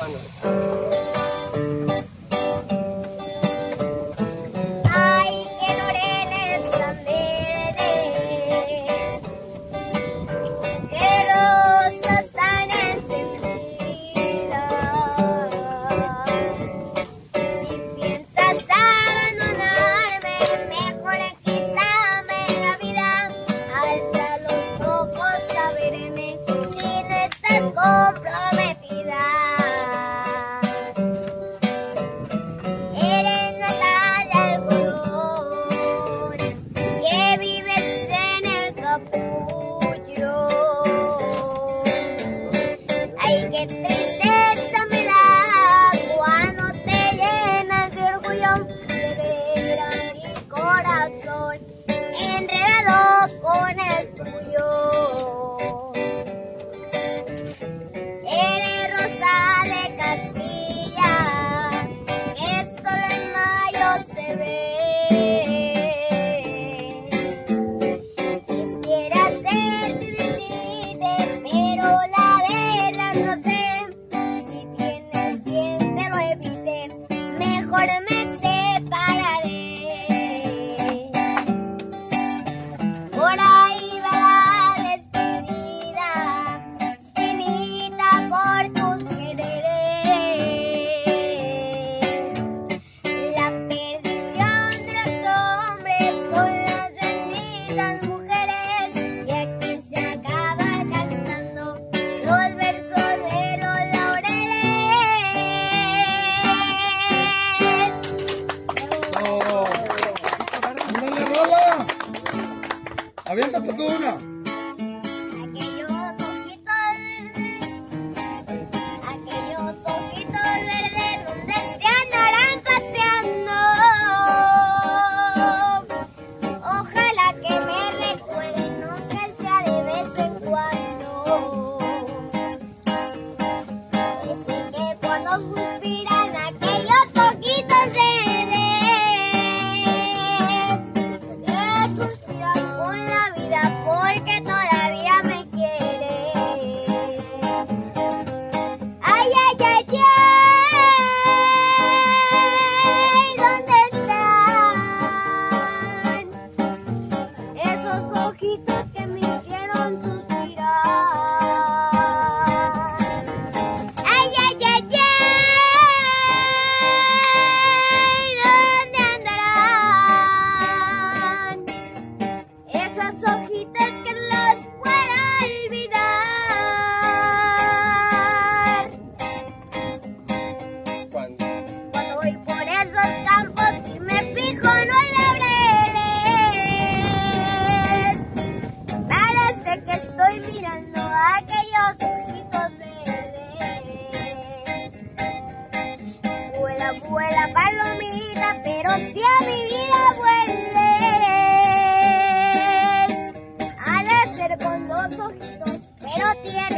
campana. Ay, qué laureles tan verdes, qué rosas tan encendidas. Si piensas abandonarme, mejor quítame la vida. Alza los ojos a verme si no estás comprometida. Eres Natalia Algodón, que vives en el capullo. Ay, qué tristeza me da cuando te llenas de orgullo de ver a mi corazón enredado con el tuyo. Eres rosa de Castilla, que solo en mayo se ve. Quisiera ser tu límite, pero la verdad no sé si tienes quien te lo evite. Mejor me separaré. Por ahí va la despedida, finita por tus quereres. La perdición de los hombres son las benditas mujeres, y aquí se acaba cantando los versos de los laureles. ¡Ándale, Rola! ¡Aviéntate tú una! Aquellos ojitos verdes donde se andarán paseando. Ojalá que me recuerden, aunque sea de vez en cuando. Dicen que cuando suspiran aquellos ojitos verdes, que suspiran con la vida porque todavía me quieren. Ay, ay, ay, ay, ¿dónde están esos ojitos que me hicieron suspirar? Ay, ay, ay, ay, ¿dónde andarán esas hojitas que no las puedo olvidar? Cuando Cuando voy por esos campos y me fijo no hay laureles, parece que estoy mirando aquellos ojitos verdes. Vuela, vuela palomita, pero si a mi vida vuelves, ha de ser con dos ojitos, pero tiernos.